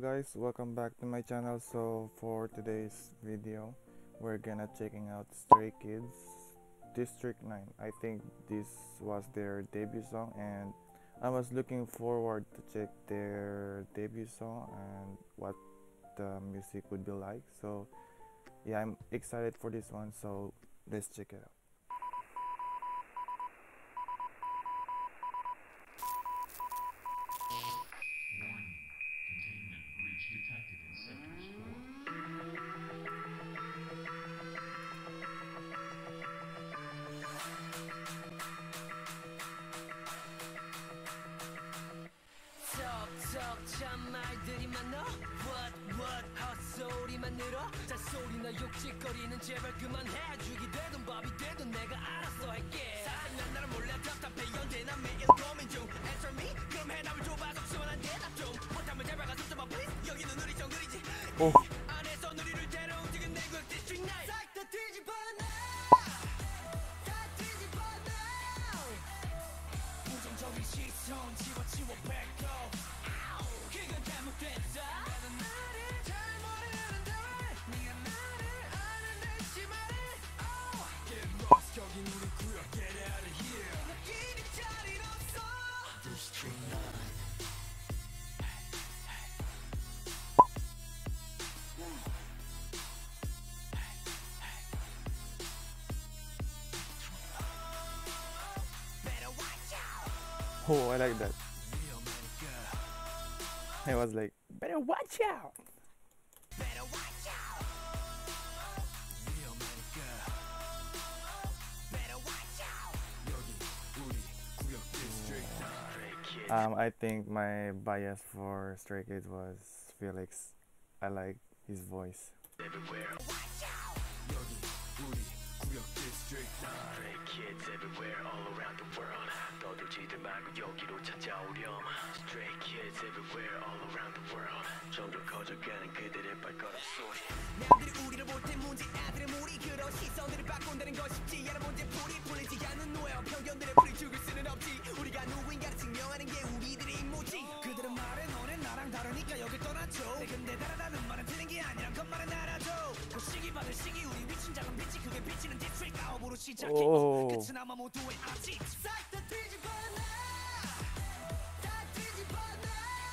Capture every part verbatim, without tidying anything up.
guys, welcome back to my channel. So for today's video, we're gonna checking out Stray Kids District nine. I think this was their debut song and I was looking forward to check their debut song and what the music would be like. So yeah, I'm excited for this one, so let's check it out. 참 말들이 많아 What what 헛소리만 늘어 잔소리나 욕짓거리는 제발 그만해 죽이 되든 밥이 되든 내가 알아서 할게 사랑난 나를 몰래 답답해 연대나 매일 고민 중 Answer me 그럼 해답을 줘봐 속수원한 대답 좀 못하면 제발 가서 좀봐 please 여기는 우리 정 느리지 오. 안에서 우리를 데려 움직인 내 구역 District nine 싹 다 뒤집어 놔 다 뒤집어 놔 부정적인 시선 지워지워 back up 그건 잘못됐다 나는 나를 잘 모르는데 왜 네가 나를 아는데 심하네 oh. Get lost 여긴 우리 구역 Get out of here 느끼는 자리는 없어 District nine Better watch out Oh, I like that. I was like, better watch out. Better watch out 위험하니까 Better watch out 여기 우리 구역 District nine Um, I think my bias for Stray Kids was Felix. I like his voice. Everywhere watch out 여기 우리 구역 District nine Stray kids everywhere all around the world 떠들지들 말고 여기로 찾아오렴 Stray kids everywhere all around the world 점점 커져가는 그들의 발걸음 소리 남들이 우리를 볼 때 문제 아들의 무리 그런 시선들을 바꾼다는 건 쉽지 않은 문제 풀이 풀리지 않는 노예와 편견들의 풀이 죽일 수는 없지 우리가 누구인가를 증명하는 게 우리들의 임무지 그들은 말해 너는 나랑 다르니까 여길 떠나줘 근데 다르다는 말은 틀린 게 아니란 것만은 알아줘 그 시기 받을 시기 우리 위친 작은 빛이 그게 비치는 디스트릭 아홉으로 시작해 끝은 아마 모두의 아직 싹 다 뒤집어 놔 다 뒤집어 놔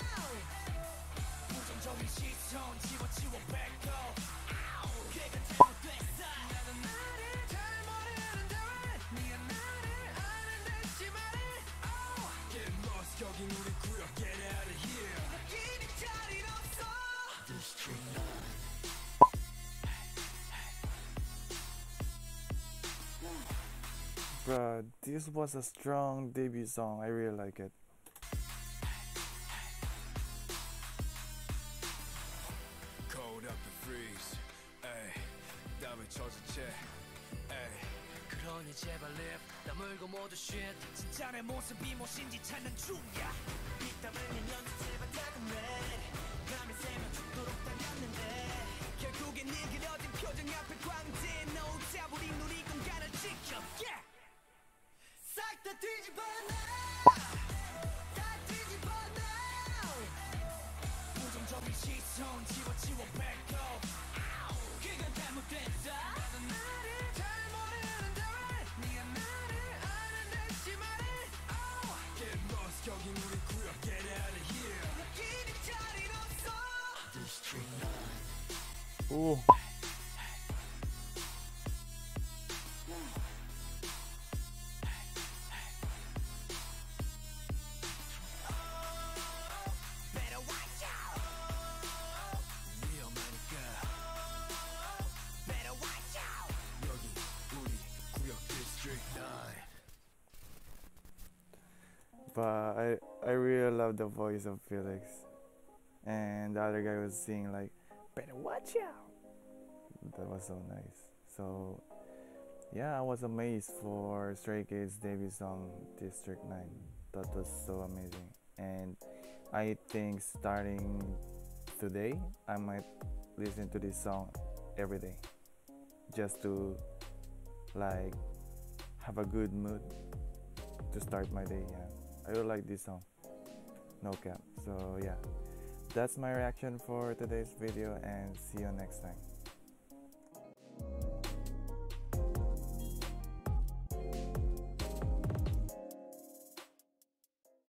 부정적인 시선 지워치워 back up 걔가 잘못됐어 나는 나를 잘 모르는데 왜 네가 나를 아는데 심하네 oh. Get lost 여긴 우리 구역 Get out of here 느끼는 자리는 없어 District nine Bruh, this was a strong debut song. I really like it. Cold up the freeze 에이 땀을 젖은 채 에이 그러니 제발 live 나 물고 모두 shit 진짜 내 모습이 무엇인지 찾는 중이야 빗땀을 내면 제발 다금해 밤에 새면 죽도록 달렸는데 결국엔 네 그려진 표정 앞에 광대 너 잡으리 누리 공간을 지켜 yeah. 싹 다 뒤집어 놔 다 뒤집어 놔 부정적인 시선 지워치워 back up 그건 잘못됐다 나는 나를 잘 모르는데 왜 네가 나를 아는데 심하네 oh. Get lost 여긴 우리 구역 Get out of here 느끼는 자리는 없어 District nine Ooh. Better watch out 위험하니까 Better watch out 여기 우리 구역 District nine But I I really love the voice of Felix, and the other guy was singing like, "Better watch out." That was so nice. So yeah, I was amazed for Stray Kids' debut song District nine. That was so amazing, and I think starting today I might listen to this song every day, just to like have a good mood to start my day. Yeah, I really like this song. No cap. So yeah, that's my reaction for today's video, and see you next time.